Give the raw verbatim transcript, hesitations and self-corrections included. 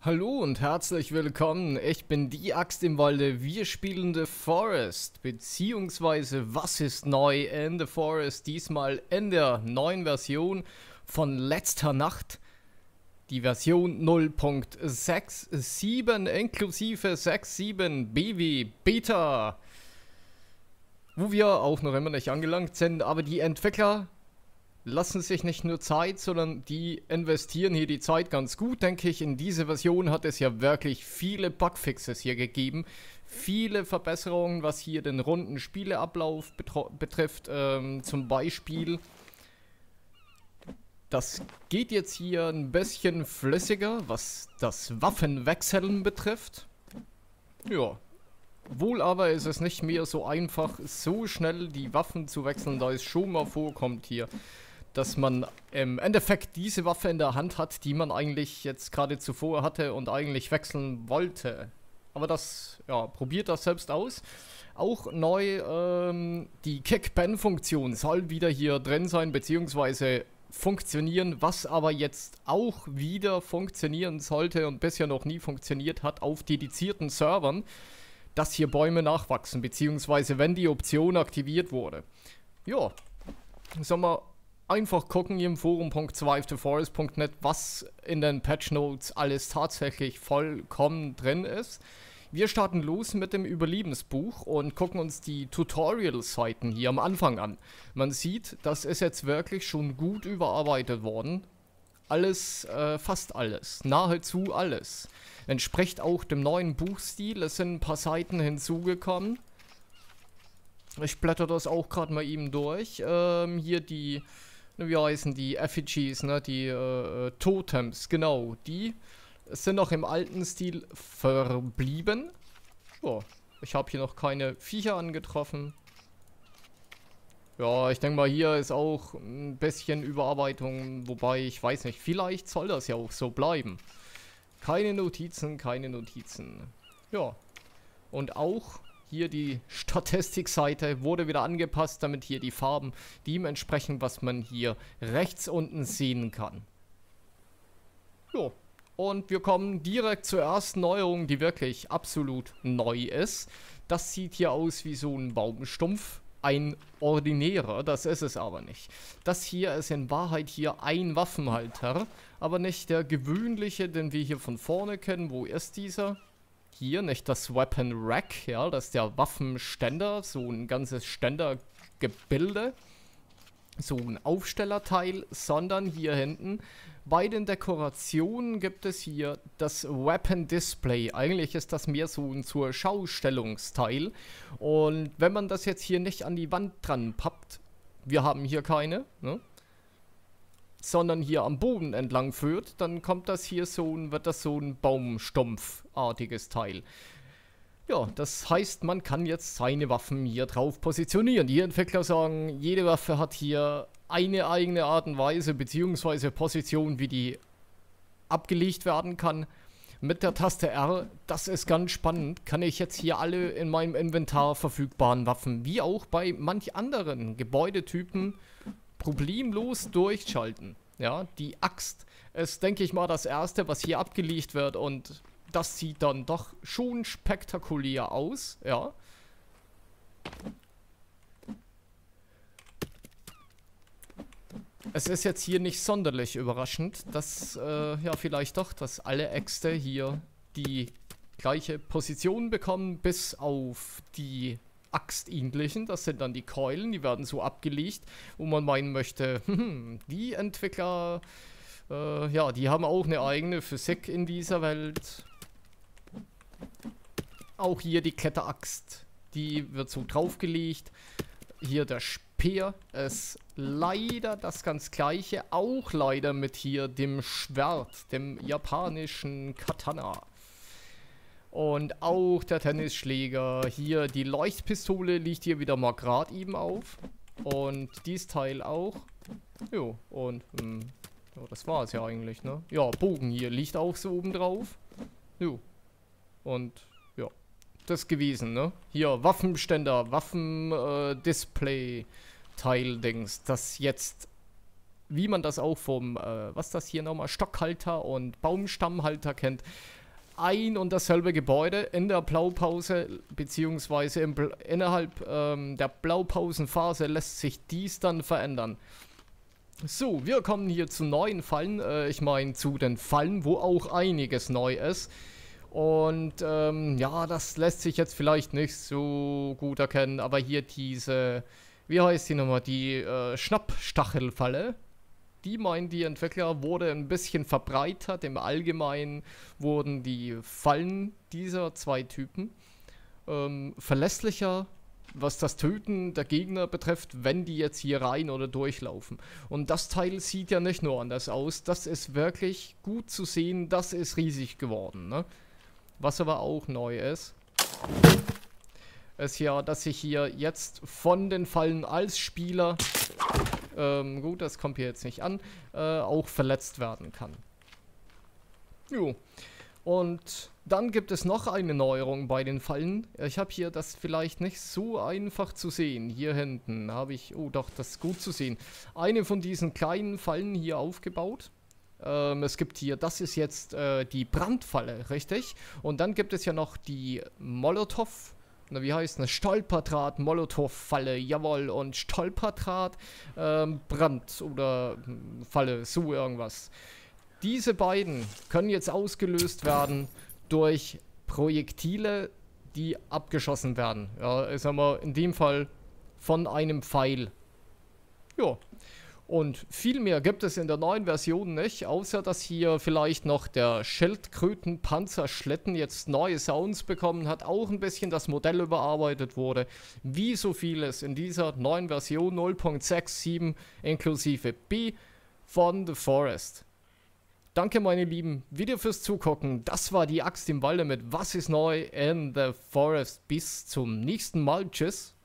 Hallo und herzlich willkommen, ich bin die Axt im Walde, wir spielen The Forest, beziehungsweise was ist neu in The Forest, diesmal in der neuen Version von letzter Nacht, die Version null Punkt sechs Punkt sieben inklusive sechs Punkt sieben B W Beta, wo wir auch noch immer nicht angelangt sind, aber die Entwickler lassen sich nicht nur Zeit, sondern die investieren hier die Zeit ganz gut, denke ich. In dieser Version hat es ja wirklich viele Bugfixes hier gegeben. Viele Verbesserungen, was hier den runden Spieleablauf betrifft. Ähm, zum Beispiel, das geht jetzt hier ein bisschen flüssiger, was das Waffenwechseln betrifft. Ja. Wohl aber ist es nicht mehr so einfach, so schnell die Waffen zu wechseln, da es schon mal vorkommt hier, dass man im Endeffekt diese Waffe in der Hand hat, die man eigentlich jetzt gerade zuvor hatte und eigentlich wechseln wollte. Aber das, ja, probiert das selbst aus. Auch neu, ähm, die Kick-Ban-Funktion soll wieder hier drin sein, beziehungsweise funktionieren, was aber jetzt auch wieder funktionieren sollte und bisher noch nie funktioniert hat auf dedizierten Servern, dass hier Bäume nachwachsen, beziehungsweise wenn die Option aktiviert wurde. Ja, sollen wir einfach gucken hier im Forum punkt survive the forest punkt net, was in den Patch Notes alles tatsächlich vollkommen drin ist. Wir starten los mit dem Überlebensbuch und gucken uns die Tutorial-Seiten hier am Anfang an. Man sieht, das ist jetzt wirklich schon gut überarbeitet worden. Alles, äh, fast alles, nahezu alles. Entspricht auch dem neuen Buchstil, es sind ein paar Seiten hinzugekommen. Ich blätter das auch gerade mal eben durch. Ähm, hier die, wie heißen die, Effigies, ne, die äh, Totems, genau, die sind noch im alten Stil verblieben. Ja, ich habe hier noch keine Viecher angetroffen. Ja, ich denke mal, hier ist auch ein bisschen Überarbeitung, wobei ich weiß nicht, vielleicht soll das ja auch so bleiben. Keine Notizen, keine Notizen. Ja, und auch hier die Statistikseite wurde wieder angepasst, damit hier die Farben dementsprechend, was man hier rechts unten sehen kann. Jo, und wir kommen direkt zur ersten Neuerung, die wirklich absolut neu ist. Das sieht hier aus wie so ein Baumstumpf. Ein ordinärer, das ist es aber nicht. Das hier ist in Wahrheit hier ein Waffenhalter, aber nicht der gewöhnliche, den wir hier von vorne kennen. Wo ist dieser? Hier, nicht das Weapon Rack, ja, das ist der Waffenständer, so ein ganzes Ständergebilde. So ein Aufstellerteil, sondern hier hinten bei den Dekorationen gibt es hier das Weapon Display. Eigentlich ist das mehr so ein zur Schaustellungsteil. Und wenn man das jetzt hier nicht an die Wand dran pappt, wir haben hier keine, ne, sondern hier am Boden entlang führt, dann kommt das hier so ein, wird das so ein Baumstumpfartiges Teil. Ja, das heißt, man kann jetzt seine Waffen hier drauf positionieren. Die Entwickler sagen, jede Waffe hat hier eine eigene Art und Weise bzw. Position, wie die abgelegt werden kann. Mit der Taste R, das ist ganz spannend, kann ich jetzt hier alle in meinem Inventar verfügbaren Waffen, wie auch bei manch anderen Gebäudetypen, problemlos durchschalten. Ja, die Axt ist, denke ich mal, das erste, was hier abgelegt wird, und das sieht dann doch schon spektakulär aus, ja. Es ist jetzt hier nicht sonderlich überraschend, dass, äh, ja, vielleicht doch, dass alle Äxte hier die gleiche Position bekommen, bis auf die Axtähnlichen. Das sind dann die Keulen, die werden so abgelegt, wo man meinen möchte, die Entwickler, äh, ja, die haben auch eine eigene Physik in dieser Welt. Auch hier die Kletteraxt, die wird so draufgelegt. Hier der Speer ist leider das ganz gleiche, auch leider mit hier dem Schwert, dem japanischen Katana. Und auch der Tennisschläger, hier die Leuchtpistole liegt hier wieder mal gerade eben auf. Und dies Teil auch. Jo, und ähm, ja, das war es ja eigentlich, ne? Ja, Bogen hier liegt auch so oben drauf. Jo. Und ja, das gewesen, ne? Hier, Waffenständer, Waffen-Display-Teil-Dings, das jetzt wie man das auch vom, äh, was das hier nochmal, Stockhalter und Baumstammhalter kennt, ein und dasselbe Gebäude. In der Blaupause, beziehungsweise im Bl innerhalb ähm, der Blaupausenphase lässt sich dies dann verändern. So, wir kommen hier zu neuen Fallen, äh, ich meine zu den Fallen, wo auch einiges neu ist. Und ähm, ja, das lässt sich jetzt vielleicht nicht so gut erkennen, aber hier diese, wie heißt die nochmal, die äh, Schnappstachelfalle, die meinen die Entwickler, wurde ein bisschen verbreitert. Im Allgemeinen wurden die Fallen dieser zwei Typen ähm, verlässlicher, was das Töten der Gegner betrifft, wenn die jetzt hier rein oder durchlaufen. Und das Teil sieht ja nicht nur anders aus, das ist wirklich gut zu sehen, das ist riesig geworden, ne? Was aber auch neu ist, ist ja, dass ich hier jetzt von den Fallen als Spieler, ähm, gut, das kommt hier jetzt nicht an, äh, auch verletzt werden kann. Jo. Und dann gibt es noch eine Neuerung bei den Fallen. Ich habe hier das vielleicht nicht so einfach zu sehen. Hier hinten habe ich, oh doch, das ist gut zu sehen, eine von diesen kleinen Fallen hier aufgebaut. Ähm, es gibt hier, das ist jetzt äh, die Brandfalle, richtig? Und dann gibt es ja noch die Molotow, na wie heißt das? Stolperdraht, Molotow-Falle, jawohl, und Stolperdraht, ähm, Brand oder hm, Falle, so irgendwas. Diese beiden können jetzt ausgelöst werden durch Projektile, die abgeschossen werden. Ja, ich sag mal, in dem Fall von einem Pfeil. Ja. Und viel mehr gibt es in der neuen Version nicht, außer dass hier vielleicht noch der Schildkrötenpanzerschlitten jetzt neue Sounds bekommen hat, auch ein bisschen das Modell überarbeitet wurde, wie so vieles in dieser neuen Version null Punkt sechs Punkt sieben inklusive B von The Forest. Danke meine Lieben, wieder fürs Zugucken, das war die Axt im Walde mit Was ist neu in The Forest. Bis zum nächsten Mal, tschüss.